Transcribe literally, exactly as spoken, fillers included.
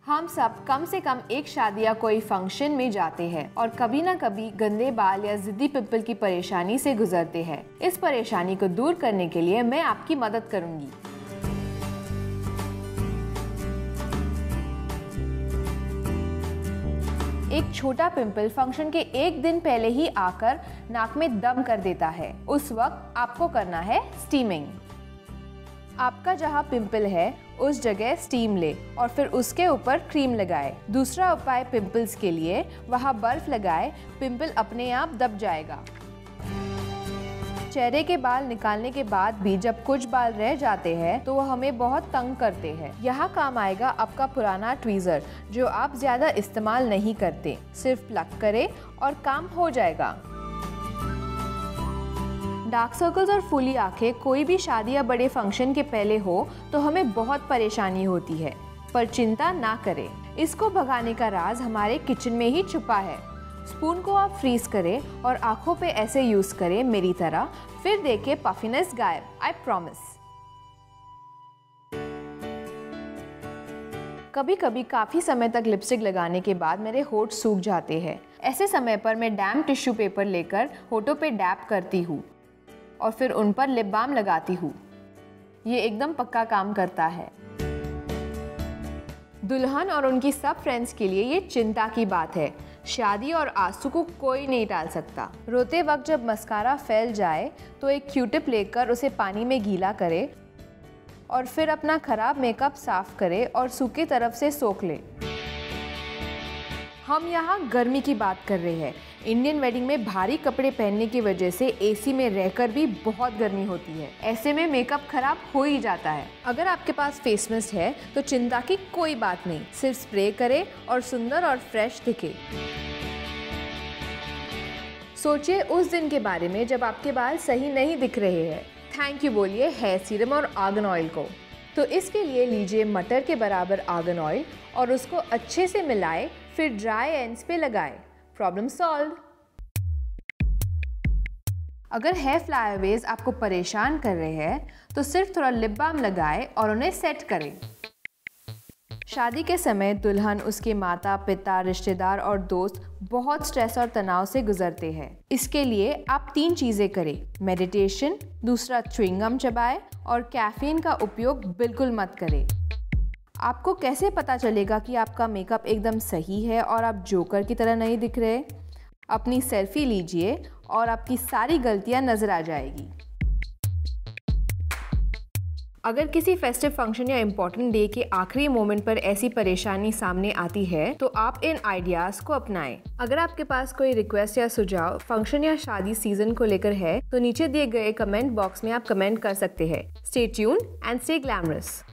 हम सब कम से कम एक शादी या कोई फंक्शन में जाते हैं और कभी ना कभी गंदे बाल या जिद्दी पिंपल की परेशानी से गुजरते हैं। इस परेशानी को दूर करने के लिए मैं आपकी मदद करूंगी। एक छोटा पिंपल फंक्शन के एक दिन पहले ही आकर नाक में दम कर देता है। उस वक्त आपको करना है स्टीमिंग। आपका जहां पिंपल है उस जगह स्टीम ले और फिर उसके ऊपर क्रीम लगाए। दूसरा उपाय पिंपल्स के लिए, वहां बर्फ लगाए, पिंपल अपने आप दब जाएगा। चेहरे के बाल निकालने के बाद भी जब कुछ बाल रह जाते हैं तो वो हमें बहुत तंग करते हैं। यहाँ काम आएगा आपका पुराना ट्वीज़र जो आप ज़्यादा इस्तेमाल नहीं करते। सिर्फ प्लग करें और काम हो जाएगा। डार्क सर्कल्स और फूली आंखें कोई भी शादी या बड़े फंक्शन के पहले हो तो हमें बहुत परेशानी होती है, पर चिंता ना करें। इसको भगाने का राज हमारे किचन में ही छुपा है। स्पून को आप फ्रीज करें और आंखों पे ऐसे यूज करें मेरी तरह, फिर देखें पफिनेस गायब। I promise. कभी कभी काफ़ी समय तक लिपस्टिक लगाने के बाद मेरे होठ सूख जाते हैं। ऐसे समय पर मैं डैम्प टिश्यू पेपर लेकर होठों पे डैप करती हूँ और फिर उन पर लिप बाम लगाती हूँ। ये एकदम पक्का काम करता है। दुल्हन और उनकी सब फ्रेंड्स के लिए ये चिंता की बात है। शादी और आंसू को कोई नहीं टाल सकता। रोते वक्त जब मस्कारा फैल जाए तो एक क्यूटिप लेकर उसे पानी में गीला करे और फिर अपना खराब मेकअप साफ करे और सूखे तरफ से सोख ले। हम यहाँ गर्मी की बात कर रहे हैं। इंडियन वेडिंग में भारी कपड़े पहनने की वजह से एसी में रहकर भी बहुत गर्मी होती है। ऐसे में मेकअप खराब हो ही जाता है। अगर आपके पास फेस मिस्ट है तो चिंता की कोई बात नहीं, सिर्फ स्प्रे करें और सुंदर और फ्रेश दिखे। सोचिए उस दिन के बारे में जब आपके बाल सही नहीं दिख रहे हैं। थैंक यू बोलिए हेयर सीरम और आर्गन ऑयल को। तो इसके लिए लीजिए मटर के बराबर आर्गन ऑयल और उसको अच्छे से मिलाए, फिर ड्राई एंड्स पे लगाए। Problem solve. अगर हेयर फ्लाईअवेज आपको परेशान कर रहे हैं तो सिर्फ थोड़ा लिप बाम लगाएं और उन्हें सेट करें। शादी के समय दुल्हन, उसके माता पिता, रिश्तेदार और दोस्त बहुत स्ट्रेस और तनाव से गुजरते हैं। इसके लिए आप तीन चीज़ें करें। मेडिटेशन, दूसरा च्युइंगम चबाएं और कैफीन का उपयोग बिल्कुल मत करें। आपको कैसे पता चलेगा कि आपका मेकअप एकदम सही है और आप जोकर की तरह नहीं दिख रहे? अपनी सेल्फी लीजिए और आपकी सारी गलतियां नजर आ जाएगी। अगर किसी फेस्टिव फंक्शन या इम्पोर्टेंट डे के आखिरी मोमेंट पर ऐसी परेशानी सामने आती है तो आप इन आइडियाज को अपनाएं। अगर आपके पास कोई रिक्वेस्ट या सुझाव फंक्शन या शादी सीजन को लेकर है तो नीचे दिए गए कमेंट बॉक्स में आप कमेंट कर सकते हैं। Stay tuned and stay glamorous.